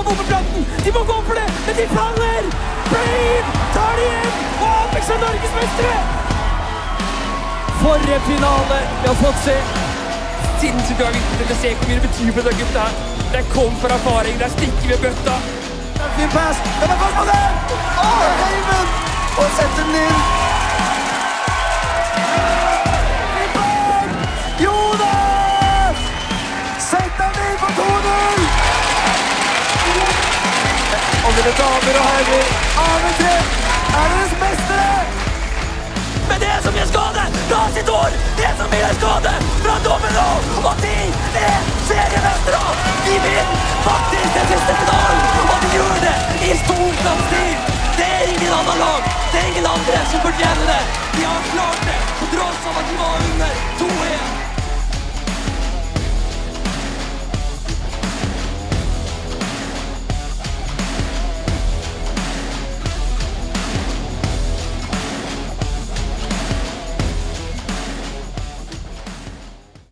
bombeplaten! De må gå for det, men de faller! Brave tar de hjem, og Apex er Norgesmestere! For en finale vi har fått se. Sinnssykt var viktig til å se hvor mye det betyr for denne gutta her. Det kom for erfaring, der stikker vi bøtta. Fin pass, den er fast på den! Heimen! Og setter den inn! Jonas! Sett den inn for 2-0! Og mine damer og herrer, AV3 er deres mestere! Men det er så mye skade fra sitt år! Det er så mye skade fra Domino! Og de er seriemestere! De vil faktisk den siste finalen! Og de gjør det i stor stil! Det er ingen annen lag! Det er ingen andre som fortjener det! De har klart